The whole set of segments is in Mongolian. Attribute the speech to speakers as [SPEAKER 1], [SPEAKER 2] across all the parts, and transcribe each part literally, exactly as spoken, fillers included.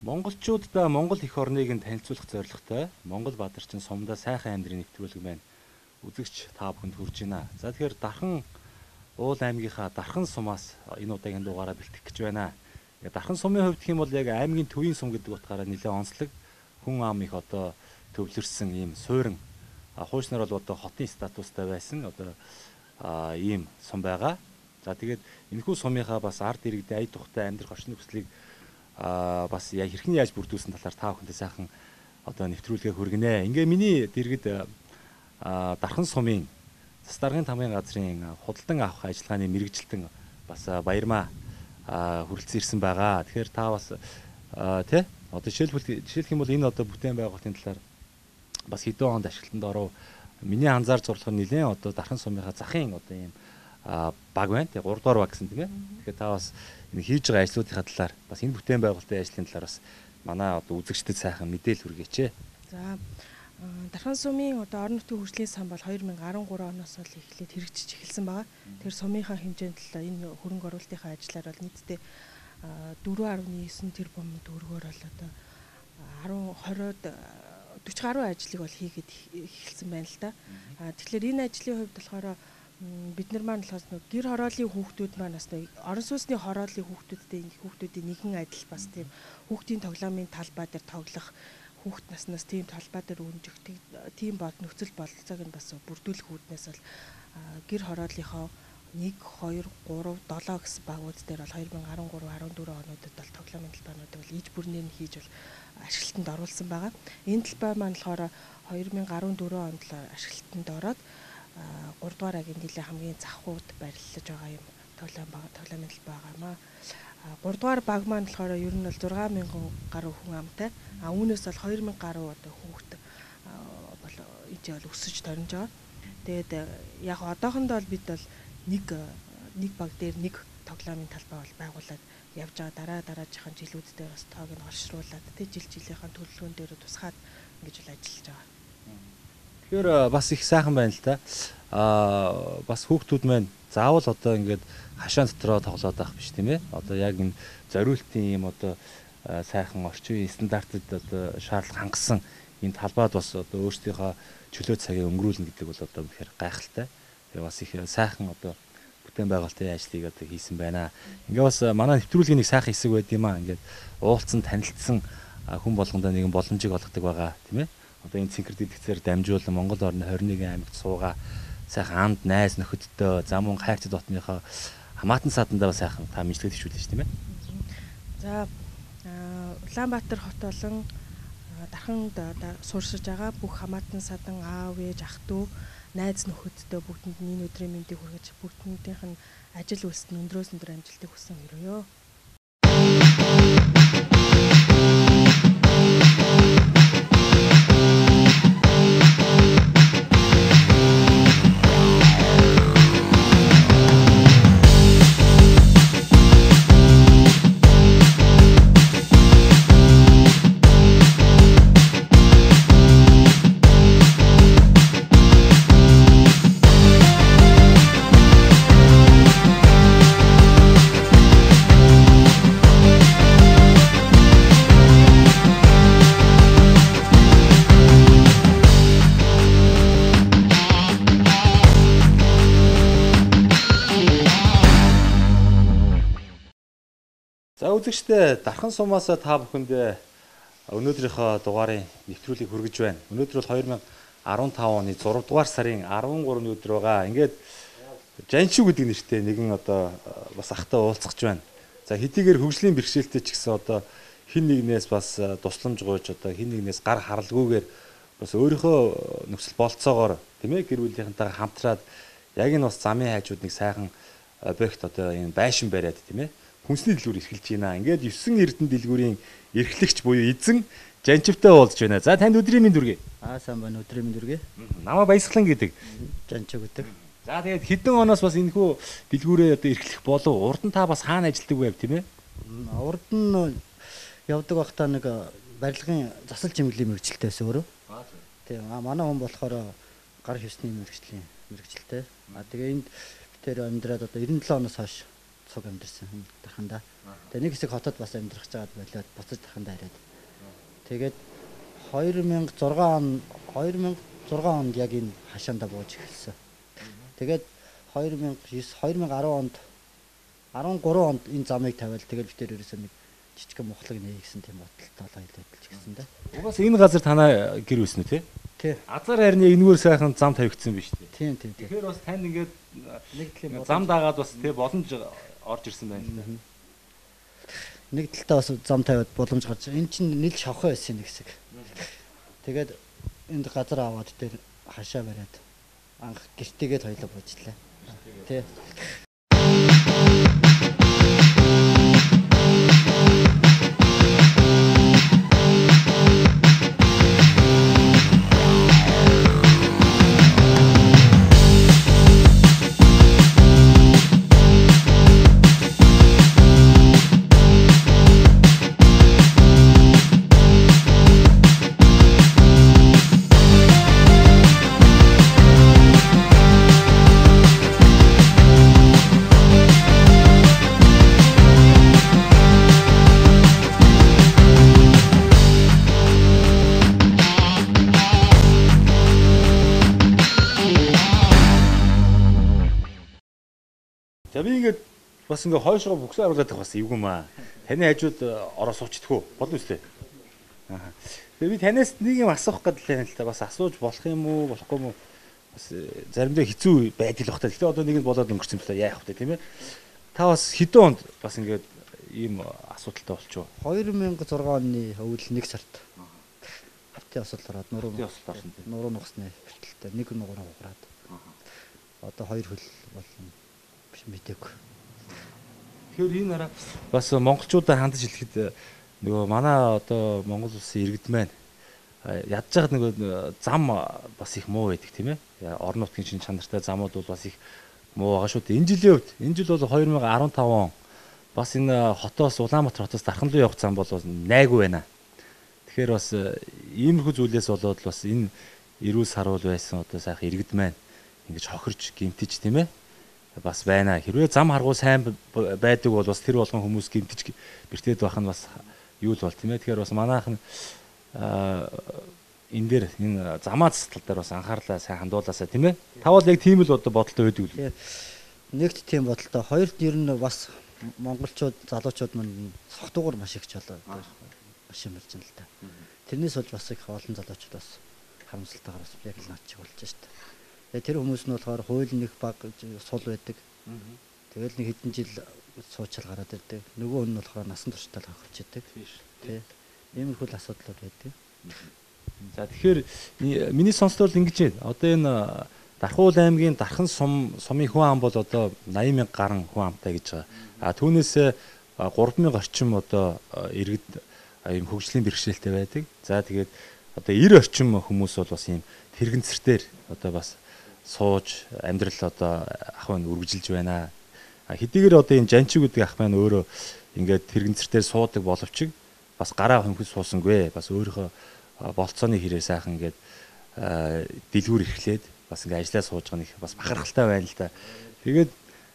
[SPEAKER 1] Монголчуудаа Монгол эх орныг нь танилцуулах зорилготой Монгол Бадарчин сумдаа сайхан амьдрын нэвтрүүлэг байна. Үзэгч та бүхэнд хүрж байна. За тэгэхээр Дархан Уул аймгийнхаа Дархан сумаас энэ удаагийн дугаараа бэлтгэх гэж байна. Дархан сумын хувьд гэх юм бол яг аймгийн төвийн сум гэдэг утгаараа нэлээд онцлог хүн ам их одоо төвлөрсөн ийм суурин хуучнаар бол одоо хотын статустай байсан одоо ийм сум байгаа. За тэгээд энэхүү сумынхаа бас ард иргэдийн ая тухтай амьдрах орчны хүслийг а бас яг хэрхэн яаж бүрдүүлсэн талаар та бүхэндээ сайхан одоо нэвтрүүлгээ хүргэнэ. Ингээ миний дэргэд Дархан сумын Цас даргын тамгын газрын худалдан авах ажиллагааны мэрэгжилтэн бас баярмаа хүрэлцэн ирсэн байгаа. Тэгэхээр та бас тий одоо жишээлбэл жишээлх юм бол энэ одоо бүтээн байгуулалтын талаар бас хэдэн онд ашиглалтанд оров. Миний анзаар зурлах нь нэлээд одоо Дархан сумынхаа захын одоо ийм баг байна. Тэгээ гурав дахь баг гэсэн тийм ээ. Тэгэхээр та бас энэ хийж байгаа ажлуудынхаа талаар бас энэ бүтээн байгуулалтын ажлын талаар бас манай одоо үзэгчдэд сайхан мэдээлэл хүргээч.
[SPEAKER 2] За Дархан сумын одоо орон нутгийн хөгжлийн сан бол хоёр мянга арван гурав оноос л эхлээд хэрэгжиж эхэлсэн байгаа. Тэр сумынхаа хэмжээнд л энэ хөрөнгө оруулалтынхаа ажлаар бол нийтдээ дөрвөн гаруй девять тэрбум төгрөгөөр бол одоо арван хороод дөрвөн гаруй ажлыг бол хийгээд эхэлсэн байна л да. Тэгэхээр энэ ажлын хувьд болохоор бид нар маань болохоос нэг гэр хорооллын хүүхдүүд маань бас нэг орон сууцны хорооллын хүүхдүүдтэй хүүхдүүдийн нэгэн адил бас тийм хүүхдийн тоглоомын талбай дээр тоглох хүүхд наснаас тийм талбай дээр үнжих тийм бол нөхцөл бололцоог нь бас бүрдүүлэх үүднээс бол гэр хорооллынхоо нэг, хоёр, гурав, долоо гэсэн багууд дээр бол хоёр мянга арван гурав, арван дөрөв онуудад бол тоглоомын талбайнуудыг бол иж бүрнээр нь хийж бол ашиглалтанд оруулсан байгаа. Энэ талбай маань болохоор хоёр мянга арван дөрөв онд л ашиглалтанд ороод гурав дугаар агийн дэлийн хамгийн завхууд бариллаж байгаа юм тоглоом байгаа тоглоомын талбай байгаамаа. гурав дугаар баг маань болохоор ер нь бол зургаан мянган гаруй хүн амтай. А үүнээс бол хоёр мянга гаруй одоо хүүхэд бол энэ бол өсөж торнож байгаа. Тэгээд яг одоохондоо бол бид бол нэг нэг баг дээр нэг тоглоомын талбай бол байгуулад явж байгаа. Дараа дараагийнхаа жилүүд дээр бас тоог нь оршруулад тэг жил жилийнхаа төлөвлөгөөн дээр тусгаад ингэж бол ажиллаж байгаа.
[SPEAKER 1] Тэгэхээр бас их сайхан байна л та. Аа бас хүүхдүүд маань заавал одоо ингээд хашаан дотроо тоглоод байх биш тийм ээ. Одоо яг энэ зориултын юм одоо сайхан орчин үеийн стандартад одоо шаардлага хангасан энэ талбайд бас одоо өөрсдийнхөө чөлөө цагийг өнгөрүүлнэ гэдэг бол одоо үнэхээр гайхалтай. Тэгээ бас их сайхан одоо бүтээн байгуулалтын ажлыг одоо хийсэн байна. Ингээ бас манай нэвтрүүлгийн нэг сайхан хэсэг байд юм аа. Ингээд уулзсан танилцсан хүн болгондоо нэгэн боломжийг олгодог байгаа тийм ээ. Одоо энэ цэнхэр дэлгэцээр дамжуулан Монгол орны хорин нэгэн аймагт суугаа сайхан амд найз нөхөдтэй зам мөн хайрцаг дотныхоо хамаатан садандаа сайхан та мэдлэг төвшүүлж тийм ээ.
[SPEAKER 2] За Улаанбаатар хот болон Дарханд сууршиж байгаа бүх хамаатан садан аав ээж ах дүү найз нөхөдтэй бүгдэнд нь энэ өдрийн мэндийг хүргэж бүгднийх нь ажил үйлсэд өндрөөс өндөр амжилтыг хүсэн өрөөё.
[SPEAKER 1] За үзэгчдээ Дархан сумаас та бүхэнд өнөөдрийнхөө дугаарын нэвтрүүлгийг хүргэж байна. Өнөөдөр бол хоёр мянга арван тав оны зурав дугаар сарын арван гуравны өдөр байгаа. Ингээд Жаншив гэдэг нэртэй нэгэн одоо бас ахтай уулзах гэж байна. За хэдийгээр хөгжлийн бэрхшээлтэй ч гэсэн одоо хин нэгнээс бас тусламж гуйж одоо хин нэгнээс гар харалгүйгээр бас өөрийнхөө нөхцөл болцоогоор тийм ээ гэр бүлийнхэнтэйгээ хамтраад яг энэ бас замын хайжууд нэг сайхан объект одоо энэ байшин бариад тийм ээ хүнсний дэлгүүр эрхэлж байна. Ингээд девсан Эрдэнэ дэлгүүрийн эрхлэгч буюу эзэн Жанчивтай уулзж байна. За танд өдрийн мэнд хүргэе.
[SPEAKER 3] Аа сайн байна, өдрийн мэнд хүргэе.
[SPEAKER 1] Намаа Баясгалан гэдэг.
[SPEAKER 3] Жанчив гэдэг.
[SPEAKER 1] За тэгээд хэдэн оноос бас энэхүү дэлгүүрээ одоо эрхлэх болов урд нь та бас хаана ажилладаг байв тийм ээ?
[SPEAKER 3] Урд нь явдаг байхдаа нэг барилгын засал чимэглэлийн мэрэгчлэлтэй байсан өөрөө. Тийм. Аа манай хүн болохоор гар хөвсний мэрэгчлийн мэрэгчлэлтэй. Аа тэгээ энд бид тэр амьдраад одоо девдөө оноос хойш цуг амьдэрсэн дархандаа. Тэгээ нэг хэсэг хотод бас амьдарч байгаад болоод буцаж дархандаа ирээд. Тэгээд хоёр мянга зургаан он хоёр мянга зургаан онд яг энэ хашаанда бууж эхэлсэн. Тэгээд хоёр мянга девять хоёр мянга десять онд дөрвөн онд энэ замыг тавиал тэгээд бид тэр ерөөсөө нэг жижигхэн мухлаг нээгсэн тийм бодолтой хэлээд ч гэсэн да.
[SPEAKER 1] Угаас энэ газар танаа гэр үйсэн үү те?
[SPEAKER 3] Тий.
[SPEAKER 1] Азар харин энэгээр сайхан зам тавигдсан биз дээ.
[SPEAKER 3] Тийм тийм.
[SPEAKER 1] Тэгэхээр бас танд ингээд
[SPEAKER 3] нэг тийм
[SPEAKER 1] зам дагаад бас тий боломж орж ирсэн байна л да.
[SPEAKER 3] Нэг талдаа бас зам тавиад боломж гарч. Энэ чинь нийл шавхан байсан нэг хэсэг. Тэгээд энд газар аваад тэр хашаа бариад анх гэртээгээд хоёлоо буужлаа. Тий. За би ингээд бас ингээ хойшоо бүксээ харуулдаг бас эвгүй маа. Таны хажууд ороо суучдаггүй болно үстэй. Аа. Тэгээ би танаас нэг юм асуух гэдэг л байна л та. Бас асууж болох юм уу, болохгүй юм уу? Бас заримдаа хэцүү байдал бах та. Гэтэ одоо нэг нь болоод өнгөрсөн юм л яах вэ тийм ээ? Та бас хэдэн онд бас ингээд ийм асуудалтай болчихоо. хоёр мянга зургаан оны өвөл нэг сард. Хавтын осол ороод нуруу осол орсон тийм. Нуруу нухсны хүртэлтэй нэг нугаараа уграад. Одоо хоёр хөл болно. Мэдээгүй. Тэгэхээр энэ араа бас монголчуудаа хандаж хэлэхэд нөгөө манай одоо Монгол улсын иргэд маань ядж байгаад нөгөө зам бас их муу байдаг тийм ээ. Орон нутгийн шин чанартай замууд бол бас их муу байгаа шүү дээ. Энэ жилийн хувьд энэ жил бол хоёр мянга дөрвөн он бас энэ хотоос Улаанбаатар хотоос Дархан руу явах зам бол найгүй байна. Тэгэхээр бас иймэрхүү зүйлээс болоод бас энэ эрүүл сарвал байсан одоо сайхан иргэд маань ингэж хохирж гимтэж тийм ээ. Бас байна. Хэрвээ зам харгуу сайн байдаг бол бас тэр болгон хүмүүс гимтэж бэртээд байх нь бас юу л бол тийм ээ. Тэгэхээр бас манайхан энэ дээр энэ замаа цэцлэл дээр бас анхаарлаа сайн хандуулаасаа тийм ээ. Тавал яг тийм л одоо бодолтой байдаг үү? Нэгт тийм бодолтой. Хоёрт ер нь бас монголчууд залуучууд маань согтуугаар маш их ч болоо маш юм болж байна л да. Тэрнээс болж бас их олон залуучууд бас харамсалтайгаар бас яг л наач болж штэ. Тэр хүмүүс нь болохоор хууль нэг баг сул байдаг. Тэгэл нэг хэдэн жил суучрал гараад ирдэг. Нөгөө нь болохоор насан туршдаа л хохирч идэг. Тий. Иймэрхүү л асуудлууд байдаг. За тэгэхээр миний сонслоор ингэж байна. Одоо энэ Дархуул аймгийн Дархан сум сумын хүн ам бол одоо восемь мянга гаруй хүн амтай гэж байгаа. А түүнээс гурван мянга орчим одоо иргэд ийм хөгжлийн бэрхшээлтэй байдаг. За тэгээд одоо девяносто орчим хүмүүс бол бас ийм тэрэгэнцэртээр одоо бас сууж амьдрал одоо ах маань үргэлжилж байна. Хэдийгээр одоо энэ жанчиг гэдэг ах маань өөрөө ингээд тэрэгэнцэртээр суудаг боловч бас гараа хөнгөж суусангүй. Бас өөрийнхөө болцооны хэрэг сайхан ингээд дэлгүүр эрхлээд бас ингээд ажиллаа сууж байгаа нэг бас бахархалтай байна л да. Тэгээд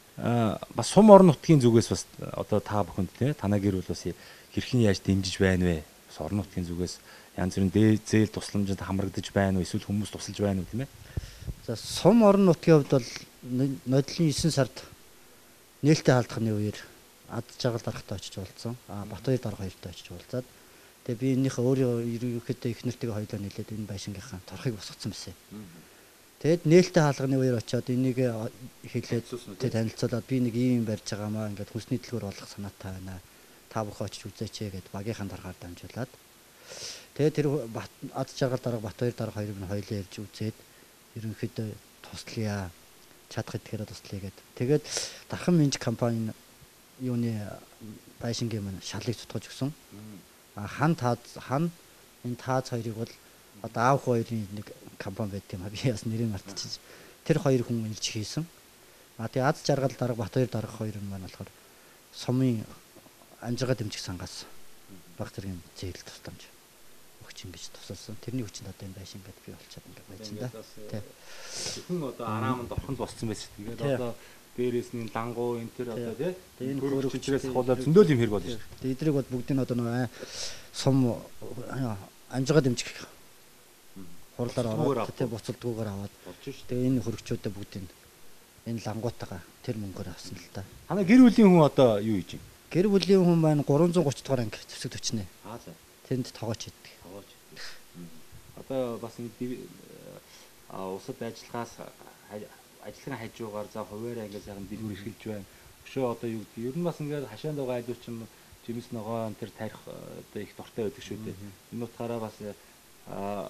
[SPEAKER 3] бас сум орон нутгийн зүгээс бас одоо та бүхэнд тийм танаа гэр бол бас хэрхэн яаж дэмжиж байна вэ? Бас орон нутгийн зүгээс янз бүрийн зээл тусламжид хамрагдаж байна уу? Эсвэл хүмүүс тусалж байна уу тийм ээ? За сум орон нутгийн хувьд бол нодлын девять сард нээлттэй хаалдхны үеэр ад жаргал дарахтай очиж уулзсан. А Батбаяр дарга хоёртой очиж уулзаад тэгээ би энэнийхээ өөрөө ерөнхийдөө их нэртэйгээ хоёлоо нийлээд энэ байшингийнхаа торхыг босгоцсон байсан. Тэгэд нээлттэй хаалганы үеэр очиод энийг хэлээд тэгээ танилцуулаад би нэг ийм барьж байгаамаа ингээд хүнсний дэлгүүр болох санаатай байна. Та бүхэн очиж үзээч гэд багийнхаа даргаар дамжуулаад тэгээ тэр ад жаргал дарга Батбаяр дарга хоёрыг нь хоёлоо ярьж үзээд ерөнхийдөө туслая чадах идэхээр туслая гэд. Тэгээд Дархан Минж компани юуны байшингийн маань шалыг цутгаж өгсөн. А хан таад хан энэ тааз хоёрыг бол одоо аав хоёрын нэг компани байт юм а би бас нэрийг мартчихсан. Тэр хоёр хүн ирж хийсэн. А тэгээ ад жаргал дарга Батбаяр дарга хоёр нь маань болохоор сумын амжиргаа дэмжих сангаас баг зэргийн зээл тусламж өгч ингэж тусалсан. Тэрний хүчинд одоо энэ байшин ингээд бий болчиход ингээд байж байна да. Тий. Хүн одоо араамд орхон босцсон байсан. Тэгээд одоо
[SPEAKER 1] дээрээс нь лангуу энэ төр одоо тий.
[SPEAKER 3] Энэ
[SPEAKER 1] хөрөгчдрээс хуулаад зөндөл юм хэрэг болно шүү
[SPEAKER 3] дээ. Эдрийг бол бүгдийг нь одоо нөгөө сум амжигаа дэмжих хурлаар ороод тий буцалдгүйгээр аваад
[SPEAKER 1] болж шүү.
[SPEAKER 3] Тэгээ энэ хөрөгчүүдээ бүгдийг энэ лангуутаага тэр мөнгөөр авсан л та.
[SPEAKER 1] Танай гэр бүлийн хүн одоо юу хийж байна?
[SPEAKER 3] Гэр бүлийн хүн маань гурван зуун гурван дугаар анги зэвсэг төвчнээ.
[SPEAKER 1] Аа за.
[SPEAKER 3] Тэнд тоогооч хийдэг.
[SPEAKER 1] Тоогооч хийдэг. Одоо бас энэ а усад ажиллагаас ажиллагааны хажуугаар за хуваараа ингээд сайхан дэлгүүр эрхэлж байна. Өшөө одоо юу гэдэг ер нь бас ингээд хашаанд байгаа айлууч юм жимс ногоо энэ төр тарих одоо их дуртай байдаг шүү дээ. Энэ утгаараа бас а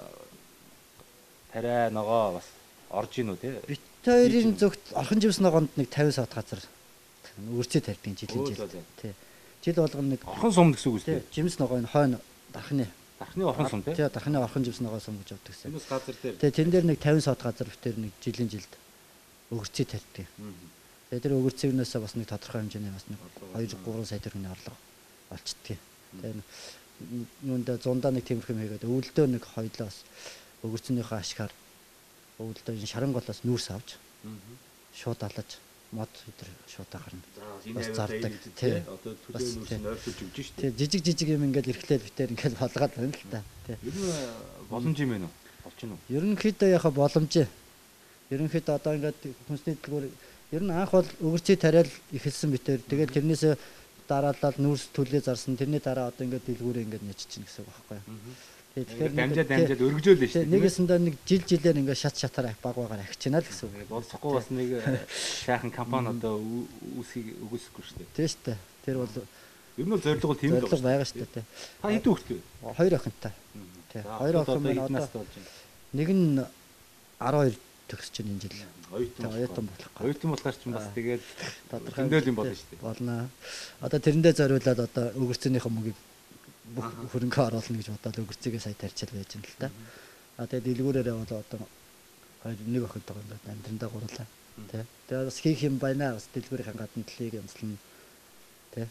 [SPEAKER 1] тарай ногоо бас орж ийн үү те.
[SPEAKER 3] Бит хоёрын зөвхт орхон жимс ногоонд нэг пятьдесят сот газар өрцөө тавьдаг жилийн жил. Тий. Жил болгоно нэг
[SPEAKER 1] орхон сум гэсэн үг үү?
[SPEAKER 3] Тий. Жимс ногоо энэ хойно дархны.
[SPEAKER 1] Дархны орхон сум тий.
[SPEAKER 3] Тий, дархны орхон жимс ногоо сум гэж авдаг гэсэн.
[SPEAKER 1] Энэс газар дээр.
[SPEAKER 3] Тий, тэн дээр нэг пятьдесят сот газар битэр нэг жилийн жилд өгөрцөө тавьдаг. Тэгээ тэр өгөрцөөнөөс бас нэг тодорхой хэмжээний бас нэг two three сая төгрөгийн орлого олчдгийг. Тэгээ юунд зундаа нэг тиймэрхүү хийгээд өвөлдөө нэг хоёлоо бас өгөрцөнийхөө ашгаар өвөлдөө шаран голоос нүүрс авч шууд алаж мод өдр шууд гарна. Бас зардаг. Тий. Одоо төлөө нүүрс нь ойртож өгч шүү дээ. Тий, жижиг жижиг юм ингээд эрхлээл битээр ингээд болгоод байна л та. Тий.
[SPEAKER 1] Ер нь боломж юм байна уу? Болж гин үү?
[SPEAKER 3] Ерөнхийдөө яхаа боломж. Ерөнхийдөө одоо ингээд хүнсний дэлгүүр ер нь анх бол өгөрцөө тариал ихэлсэн битээр тэгээд тэрнээс дараалал нүүрс төлөө зарсан. Тэрний дараа одоо ингээд дэлгүүрээ ингээд нэж чинь гэсэн үг байхгүй юу?
[SPEAKER 1] Тэгэхээр дамжаад дамжаад өргөжөөл нь шүү дээ.
[SPEAKER 3] Нэгэсэндээ нэг жил жилээр ингээ шат шатаар баг багаар ахична л гэсэн үг.
[SPEAKER 1] Болцохгүй бас нэг шаахан компани одоо үүсхийг өгөөсөхгүй шүү дээ.
[SPEAKER 3] Тийм шүү дээ. Тэр бол
[SPEAKER 1] ер нь зорилго бол тийм л
[SPEAKER 3] зорилго байгаа шүү дээ.
[SPEAKER 1] Та хэдэн хүүхэд вэ?
[SPEAKER 3] Хоёр охинтой. Тийм. Хоёр охин маань одоо нэг нь twelve төгсөж байна энэ жил.
[SPEAKER 1] Оюутан болох. Оюутан болохоор ч бас тэгээд
[SPEAKER 3] тодорхой
[SPEAKER 1] зөндөл юм болно шүү дээ.
[SPEAKER 3] Болно. Одоо тэрэндээ зориулаад одоо өгөрцөнийхөө мөгийг бүх хөрөнгө оруулна гэж бодоод өгөрцөгээ сая тарьчил байж юм л та. А тэгээд дэлгүүрээрээ бол одоо хоёр нэг охинтой ингээд амьдрандаа гурлаа. Тэ. Тэгээд бас хийх юм байна. Бас дэлгүүрийн гадна төлийг юмслна. Тэ.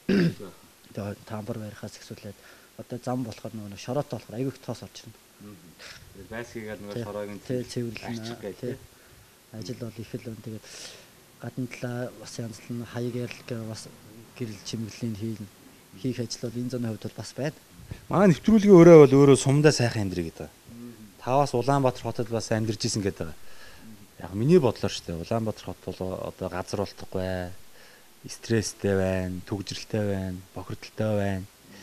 [SPEAKER 3] Тэгээд тамбар барихаас ихсүүлээд одоо зам болохоор нөгөө шороотой болохоор аягүй их тоос орж ирнэ.
[SPEAKER 1] Тэгээд байсгийгээд нөгөө шороогийн
[SPEAKER 3] цэвэрлэн тэ. Ажил бол их л өн тэгээд гадна талаа бас янзлан хаягаар бас гэрэл чимэглэлийн хийлнэ. Хийх ажил бол энэ зоны хувьд бол бас байна.
[SPEAKER 1] Манай нэвтрүүлгийн өрөө бол өөрөө сумдаа сайхан амьдрий гэдэг. Таваас Улаанбаатар хотод бас амьдарч исэн гэдэг. Яг миний бодлоор ч тийм Улаанбаатар хот бол одоо газар болтохгүй, стресстэй байна, төгжрэлтэй байна, бохирдолтой байна.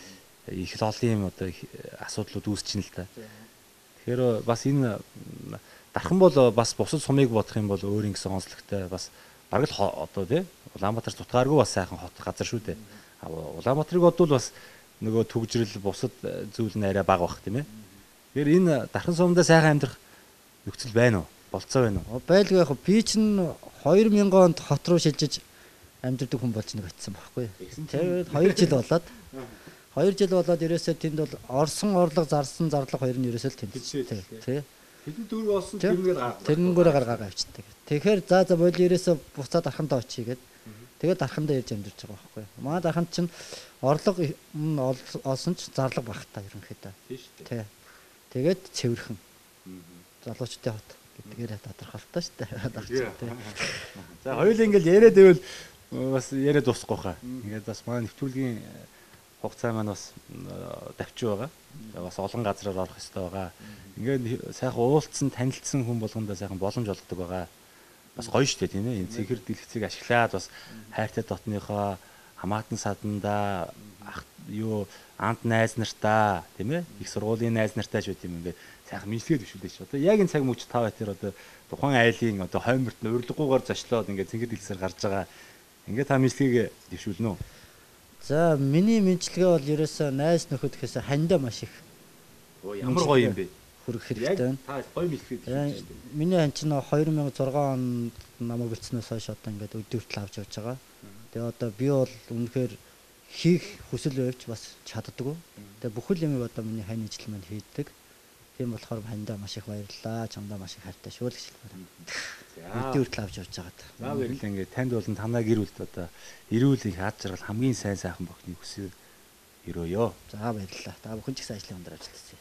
[SPEAKER 1] Их олон юм одоо асуудлууд үүсчихнэ л та. Тэгэхээр бас энэ дархан бол бас бусад сумыг бодох юм бол өөр ингэсэн онцлогтой бас бараг л одоо тий Улаанбаатар тутгааргүй бас сайхан хот газар шүү дээ. Улаанбаатарыг бодвол бас нөгөө төгжрөл бусад зүйл нь арай бага бах тийм ээ. Тэгэхээр энэ дархан сумдаа сайхан амьдрах нөхцөл байна уу? Болцоо байна уу?
[SPEAKER 3] Байлгүй яг би чинь two thousand онд хот руу шилжиж амьдардаг хүн болж нэг очсон байхгүй. Тэгээд two жил болоод two жил болоод ерөөсөө тэнд бол орсон орлого зарсан зарлага хоёр нь ерөөсөө л тэнд тий.
[SPEAKER 1] Хэдэн дөрөв олсон тэрнгээр гаргаа.
[SPEAKER 3] Тэрнгүүрээ гаргаа авчдаг. Тэгэхээр за за боли ерөөсөө буцаад дархандаа очие гээд тэгээд дархандаа ирж амьдарч байгаа байхгүй. Манай дарханд чинь орлого олсон ч зарлага багтаа ерөнхийдөө. Тий. Тэгээд цэвэрхэн. Залуучдын хот гэдгээр тодорхойлтоо шүү дээ.
[SPEAKER 1] За хоёул ингээл яриад байвал бас яриад дуусахгүй хаа. Ингээд бас манай нэвтрүүлгийн хугацаа маань бас давчиж байгаа. Бас олон газраар орох хэрэгтэй байгаа. Ингээд сайхан уулзсан, танилцсан хүн болгондоо сайхан боломж олгодог байгаа. Бас гоё шүү дээ тийм ээ. Энэ цэгэр дэлгэцийг ашиглаад бас хайртай дотныхоо хамаатан садандаа юу ант найз нартаа тийм ээ. Их сургуулийн найз нартай ч үт юм ингээд сайхан мэдлэгээд бишүүлээ ш. Одоо яг энэ цаг мөч тав тэр одоо тухайн айлын одоо хойморт нь урилгагүйгээр зочлоод ингээд цэгэр дэлгэцээр гарч байгаа. Ингээд та мэдлэгийг бишүүлнэ үү?
[SPEAKER 3] За миний мэдлэгээ бол ерөөсөө найз нөхөд гэхээс хандаа маш их.
[SPEAKER 1] Оо ямар гоё юм бэ?
[SPEAKER 3] Хүрэх хэрэгтэй байна.
[SPEAKER 1] Та гоё мэдлэгээ бишүүлж шүү дээ.
[SPEAKER 3] Миний хан чинь two thousand six онд намайг бэлдснээс хойш одоо ингээд өдөртөл авч явж байгаа. Тэгээ одоо би бол үнэхээр хийх хүсэл байвч бас чаддаггүй. Тэгээ бүхэл юмыг одоо миний хань ижил маань хийдэг. Тийм болохоор хандаа маш их баярлалаа. Чамдаа маш их хайртай шүү л гэж хэлмээр. За өдөртөл авч явж байгаа.
[SPEAKER 1] За баярлалаа ингээд танд болон танаа гэр бүлд одоо эрүүл их хаад жаргал хамгийн сайн сайхан бохны хүсье өрөөё.
[SPEAKER 3] За баярлалаа. Та бүхэн ч их ажлын өндөр ажилласан.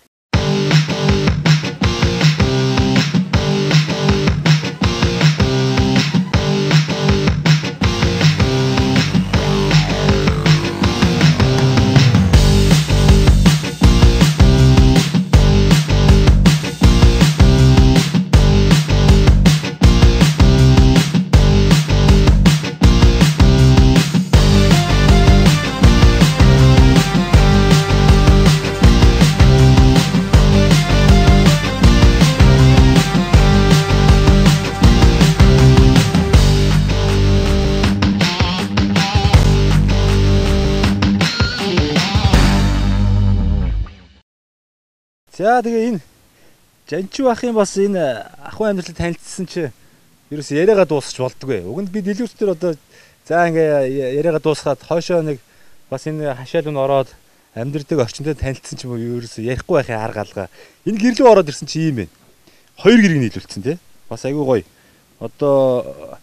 [SPEAKER 1] За тэгээ энэ Жанчуу ахын бас энэ ахуй амьдралд танилцсан чи ерөөс яриагаа дуусгах болдгоо. Уг нь би дэлгүүртээр одоо за ингээ яриагаа дуусгаад хойшоо нэг бас энэ хашаал нь ороод амьдрдаг орчиндөө танилцсан ч юм уу ерөөс ярихгүй байхын арга алга. Энэ гэрлөө ороод ирсэн чи ийм байна. Хоёр гэрийг нийлүүлсэн тий. Бас айгүй гоё. Одоо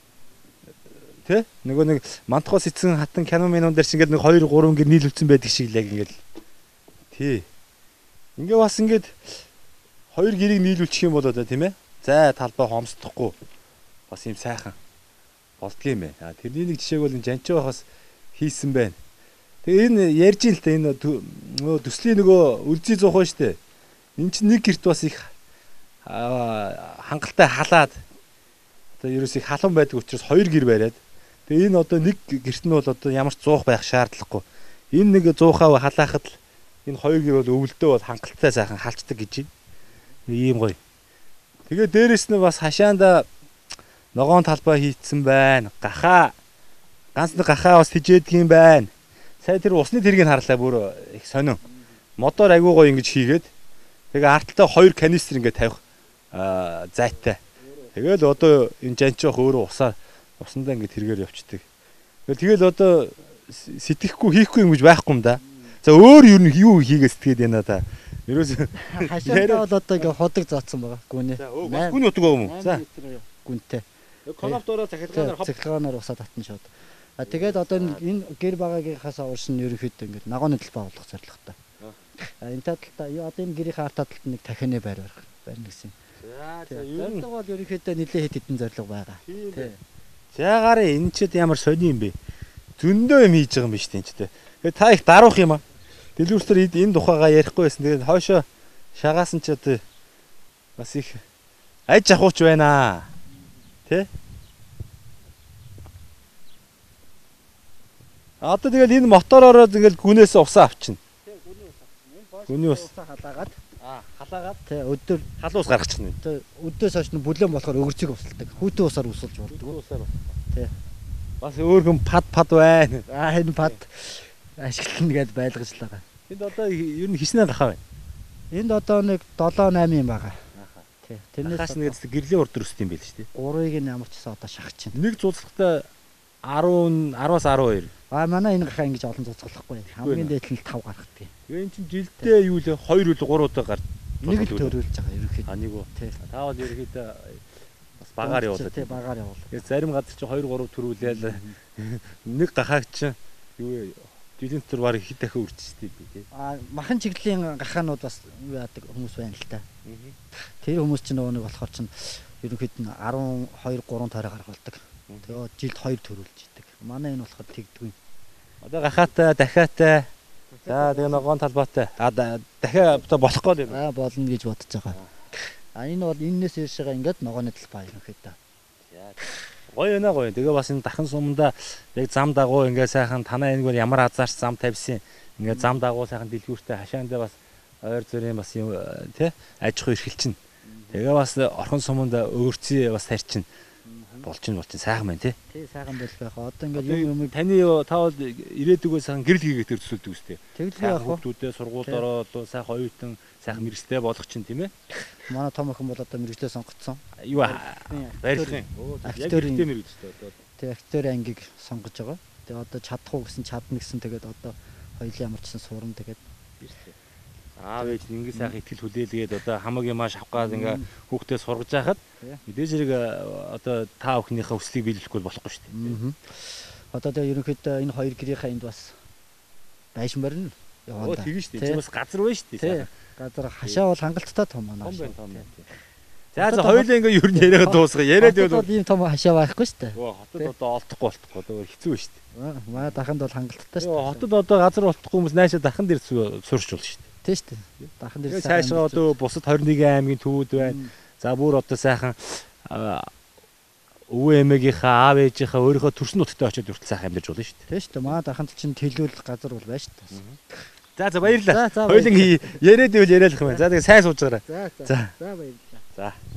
[SPEAKER 1] тий нөгөө нэг мантхоос эцэн хатан кино минууд дээр чи ингээд нэг хоёр гурван гэр нийлүүлсэн байдаг шиг л яг ингээд тий. Ингээ бас ингээд хоёр гэрийг нийлүүлчих юм бол одоо тийм ээ. За талбай хомсдохгүй бас юм сайхан болдгийм бэ. А тэрний нэг жишээг бол энэ Жанчуу бас хийсэн байна. Тэгээ энэ ярьж ин л та энэ нөгөө төслийн нөгөө үлзий зуух ба штэ. Энд чинь нэг герт бас их хангалттай халаад одоо ерөөс их халуун байдаг учраас хоёр гэр бариад. Тэгээ энэ одоо нэг герт нь бол одоо ямар ч зуух байх шаардлагагүй. Энэ нэг зуухаа халаахад л энэ хоёр гэр бол өвөлдөө бол хангалттай сайхан халцдаг гэж байна. Ийм гоё. Тэгээ дээрэс нь бас хашаанда ногоон талбай хийцсэн байна. Гахаа. Ганц нэг гахаа бас хижээдэг юм байна. Сая тэр усны тэргийг харлаа бүр их сонин. Модоор айгуу гоё ингэж хийгээд тэгээ арталтаа хоёр канистр ингэ тавих аа зайтай. Тэгэл одоо энэ Жанчоох өөрөө усаар усандаа ингэ тэргээр явцдаг. Тэгэл одоо сэтгэхгүй хийхгүй юм гэж байхгүй юм да. За өөр юу юу хийгээд сэтгэгээд байна да. Ерөөс
[SPEAKER 3] хашаалтаа бол одоо ингээ ходог зооцсон байгаа. Гүнээ.
[SPEAKER 1] Гүн утга юм уу? За.
[SPEAKER 3] Гүнтэй.
[SPEAKER 1] Коноптороо захиргаанаар
[SPEAKER 3] хов захиргаанаар усаа татна шууд. А тэгээд одоо энэ гэр багаагийнхаас урш нь ерөнхийдөө ингээ нагооны талбай болох зорилготой. А энэ талдаа одоо энэ гэрийн арт талд нэг дахины байр барих байна гэсэн.
[SPEAKER 1] За за ер нь
[SPEAKER 3] бол ерөнхийдөө нэлээд хэд хэдэн зорилго байгаа. Тий.
[SPEAKER 1] За гараа энэ ч ямар сони юм бэ? Зөндөө юм хийж байгаа юм биш тийм ч тий. Тэгээд та их даруух юм аа. Дэлгүүртэр энэ тухайгаа ярихгүй байсан. Тэгээд хойшоо шагаасан ч одоо бас их аж ахуйч байна. Тэ? Одоо тэгэл энэ мотороор тэгэл гүнээс усаа авчна. Гүний ус
[SPEAKER 3] халаагаад
[SPEAKER 1] аа халаагаад
[SPEAKER 3] тий өдөр
[SPEAKER 1] халуус гаргачихна.
[SPEAKER 3] Тий өдөөс хойш нь бүлээн болохоор өгөрцөг усалдаг. Хүүтэн усаар усалж болдог.
[SPEAKER 1] Усаар.
[SPEAKER 3] Тий.
[SPEAKER 1] Бас өөр хүм пад пад байна.
[SPEAKER 3] Аа энэ пад ашиглана гэдээ байлгаж л байгаа.
[SPEAKER 1] Энд одоо ер нь хиснээ гахаа байна.
[SPEAKER 3] Энд одоо нэг долоо найман юм байгаа. Тий.
[SPEAKER 1] Тэрнээс хаас нэг гэрлийн урд төрөст юм байл шүү дээ.
[SPEAKER 3] Гурыг нь ямар ч гэсэн одоо шахаж чинь.
[SPEAKER 1] Нэг цуцлагтай десять десять-аас12.
[SPEAKER 3] Аа манай энэ гахаа ингэж олон цуцгалахгүй. Хамгийн дээд нь five гаргадаг.
[SPEAKER 1] Тэгээ эн чинь жилдээ юу лээ two үл three удаа гард.
[SPEAKER 3] Нэг л төрүүлж байгаа ерөөхдөө.
[SPEAKER 1] А нэг үү. Таавал ерөөхдөө бас багаар явуулаад.
[SPEAKER 3] Тий багаар явуул.
[SPEAKER 1] Тэгээ зарим газар чинь two three төрүүлээл нэг гахааг чинь юу жилийн дотор баг хэд дахин үрчжтэй би тий.
[SPEAKER 3] Аа махан чиглэлийн гахаанууд бас юу яадаг хүмүүс байна л та. Тэр хүмүүс чинь нөгөө нэг болохоор чинь ерөнхийд нь twelve two three тойроо гаргалдаг. Тэгээ жилд two төрүүлж идэг. Манай энэ болохоор тэгдэггүй.
[SPEAKER 1] Одоо гахаатай, дахиатай. За тэгээ ногоон талбайтай. А дахиа болохгүй юм.
[SPEAKER 3] Аа болно гэж бодож байгаа. А энэ бол энэс иршээгээ ингээд ногооны талбай ерөнхийдөө.
[SPEAKER 1] Гоё нэ гоё. Тэгээ бас энэ дархан суманда яг зам дагуу ингээ сайхан танаа энэгээр ямар азаарч зам тавьсан. Ингээ зам дагуу сайхан дэлгүүртэй хашаандаа бас ойр зүрийн бас юм тий аж ахуй эрхэлчин. Тэгээ бас орхон суманда өөрцөө бас тарчин болж ин болж ин сайхан байна тий.
[SPEAKER 3] Тий сайхан бол байх. Одоо ингээ юм юм
[SPEAKER 1] таны таавал ирээдүгөө сайхан гэрэл хийгээд төсөөлдөг үстэй.
[SPEAKER 3] Тэгэлгүй яах вэ?
[SPEAKER 1] Хүүхдүүдээ сургуульд ороод сайхан оюутан сайхан мэрэгчтэй болгох чинь тийм ээ.
[SPEAKER 3] Манай том охин бол одоо мэрэгчлээ сонгоцсон.
[SPEAKER 1] Юу баярлах юм.
[SPEAKER 3] Актер
[SPEAKER 1] мэрэгчтэй одоо.
[SPEAKER 3] Тэг актер ангийг сонгож байгаа. Тэгээ одоо чадах уу гэсэн чадна гэсэн тэгээд одоо хоёулаа ямар ч сан сурна тэгээд
[SPEAKER 1] аав ээж ингэ сайхан ихтгэл хүлээлгээд одоо хамаг юм ааш авах гад ингээ хүүхдээ сургаж байхад мэдээж хэрэг одоо та охиныхаа хүслийг биелүүлэхгүй болохгүй шүү дээ.
[SPEAKER 3] Одоо тэгээ ерөнхийдөө энэ хоёр гэрийнхаа энд бас байшин барина.
[SPEAKER 1] Оо тэгэн шүү дээ. Чи бас газар байна шүү дээ.
[SPEAKER 3] Газар хашаа бол хангалттай том манай.
[SPEAKER 1] Том байна том байна. За за хоёулаа ингээ ер нь яриага дуусгая. Яриад
[SPEAKER 3] бол ийм том хашаа байхгүй шүү дээ.
[SPEAKER 1] Оо хотод одоо олдохгүй болтохгүй одоо хэцүү шүү дээ.
[SPEAKER 3] Манай даханд бол хангалттай шүү дээ.
[SPEAKER 1] Хотод одоо газар олдохгүй хүмүүс наашаа дахан дээр сурч болно шүү дээ.
[SPEAKER 3] Тийм шүү дээ. Дахан дээр
[SPEAKER 1] цаашаа одоо бусад twenty-one аймгийн төвүүд байна. За бүр одоо сайхан өвөө эмээгийнхаа аав ээжийнхаа өөрийнхөө төрсөн нутагтаа очиод хүртэл сайхан амьдарч болно шүү дээ. Тийм
[SPEAKER 3] шүү дээ. Манай даханд чинь төлөөл газар бол байна шүү дээ.
[SPEAKER 1] За за баярлалаа. Хоёулын яриад ивэл яриалах юм байна. За тэгээ сайн сууж байгаарай.
[SPEAKER 3] За за. За баярлалаа.
[SPEAKER 1] За.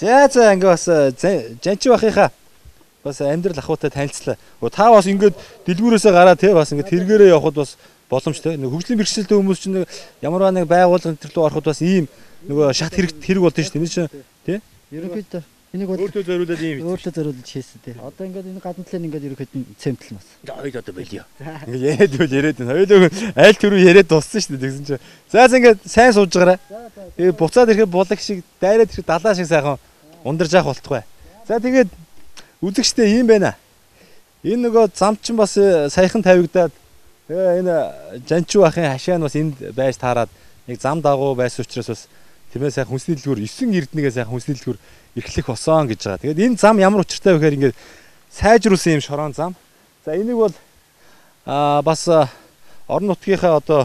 [SPEAKER 1] За за ингээ бас жанчи бахынхаа бас амьдрал ахуйтай танилцлаа. Та бас ингээд дэлгүүрээсээ гараад те бас ингээд тэргээрээ явхад бас боломжтой. Нэг хөгжлийн бэрхшээлтэй хүмүүс чинь нэг ямарваа нэг байгууллагын төр рүү ороход бас ийм нөгөө шат хэрэг хэрэг болдсон шүү дээ. Энэ чинь тий?
[SPEAKER 3] Ерөнхийдөө энийг бол
[SPEAKER 1] өөртөө зориулаад ийм
[SPEAKER 3] өөртөө зориулж хийсэн тий. Одоо ингээд энэ гадна талын ингээд ерөнхийдөө цемтэл нас.
[SPEAKER 1] Хоёул одоо болио. Ингээд яриад үл яриад байна. Хоёул аль төрөө яриад дууссан шүү дээ тэгсэн чинь. За за ингээд сайн сууж байгаарай. Тэгээ буцаад ирэхэд булаг шиг дайраад ирэхэд далаа шиг сайхан ундарж явах болтугай. За тэгээд үзэгчтэй ийм байна. Энэ нөгөө зам чинь бас саяхан тавигдаад тэгээ энэ жанчуу ахын хашаа нь бас энд байж таарад нэг зам дагуу байсан учраас бас тиймээ сайхан хүнсний дэлгүүр есөн эрдэнэгээ сайхан хүнсний дэлгүүр эрхлэх босон гэж байгаа. Тэгээд энэ зам ямар учиртай вэ гэхээр ингээд сайжруулсан юм шорон зам. За энийг бол аа бас орон нутгийнхаа одоо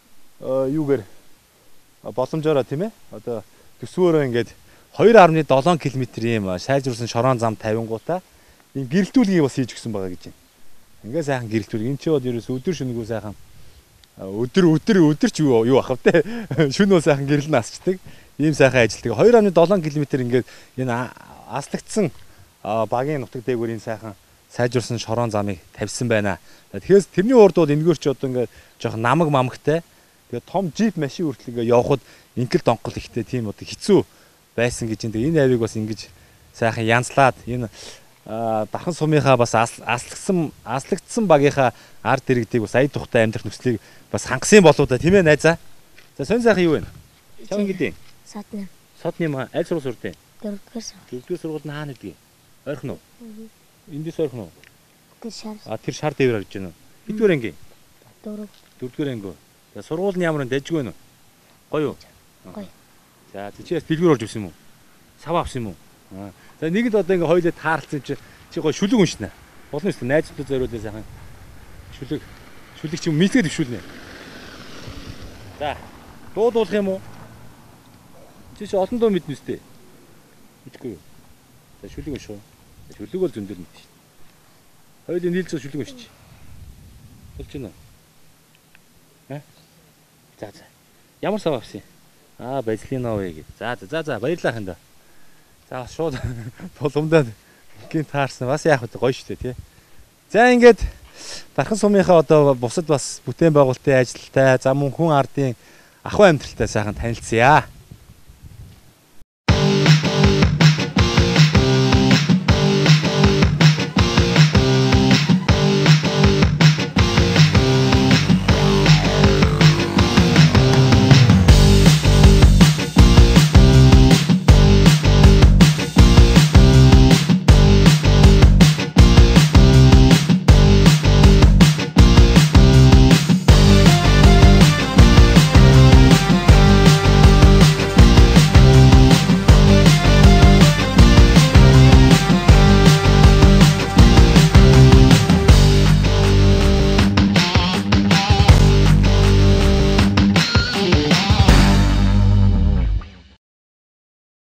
[SPEAKER 1] юугээр боломжоор тийм ээ одоо төсвөөрөө ингээд two point seven км ийм сайжруулсан шорон зам тавингуудаа энэ гэрэлтүүлгийг бас хийж өгсөн байгаа гэж байна. Ингээ сайхан гэрэлтүүлэг. Энд чи бол ерөөс өдөр шөнөгүй сайхан өдөр өдөр өдөр ч юу юу ах вэ? Шөнө бол сайхан гэрэл насчдаг. Ийм сайхан ажилтдаг. two point seven км ингээд энэ аслагдсан багийн нутаг дээгүүр энэ сайхан сайжруулсан шорон замыг тавьсан байна. Тэгэхээр тэрний урд бол энэгээр ч одоо ингээд жоохон намаг мамагтай. Тэгээ том джип машин хүртэл ингээд явхад инкэл донкол ихтэй тийм одоо хэцүү байсан гэж энэ энэ авийг бас ингэж сайхан янзлаад энэ дархан сумынхаа бас аслагдсан аслагдсан багийнхаа ард иргэдийг бас ая тухтай амьдрах нөхцөлийг бас хангасан болоо да тийм ээ найзаа. За сонь сайхан юу вэ? Чам гэдэг.
[SPEAKER 4] Содны.
[SPEAKER 1] Содны маа аль сургууль сурдیں۔
[SPEAKER 4] Дөрөвдүгээр сургууль.
[SPEAKER 1] Дөрөвдүгээр сургуульд нь хаана нэгдэг? Ойрхон уу? Эндээс ойрхон уу?
[SPEAKER 4] Тэр шар.
[SPEAKER 1] А тэр шар дээвэр гэж байна уу? Хэдвэр анги?
[SPEAKER 4] Дөрөв.
[SPEAKER 1] Дөрөвдүгээр анги. За сургууль нь ямар дэжгүй вэ? Гоё юу?
[SPEAKER 4] Гоё.
[SPEAKER 1] За тийчээс дэлгүүр орж ирсэн юм уу? Сав авсан юм уу? Аа. За нэгэд одоо ингээ хоёулаа таарлцсан чи чи гоё шүлэг уншина. Болно шүү дээ. Найзуудтай зориулээ сайхан. Шүлэг шүлэг чи мэлгээд өвшүүлнэ. За. Дуудуулах юм уу? Чи чи олон дуу мэднэ үстэй. Мэдгүй юу? За шүлэг уншоо. Шүлэг бол зөндөл мэднэ шүү дээ. Хоёулаа нийлцээ шүлэг уншчих. Болж байна уу? Аа? За за. Ямар сав авсан? Аа, базилино вэ гэ. За за за баярлалаа ханда. За шууд боломдоо гин таарсан. Бас яах вэ гоё шүү дээ тий. За ингээд дархан сумынхаа одоо бусад бас бүтээн байгуулалтын ажилтай, зам хүн ардын ахуй амьдралтай сайхан танилцъя.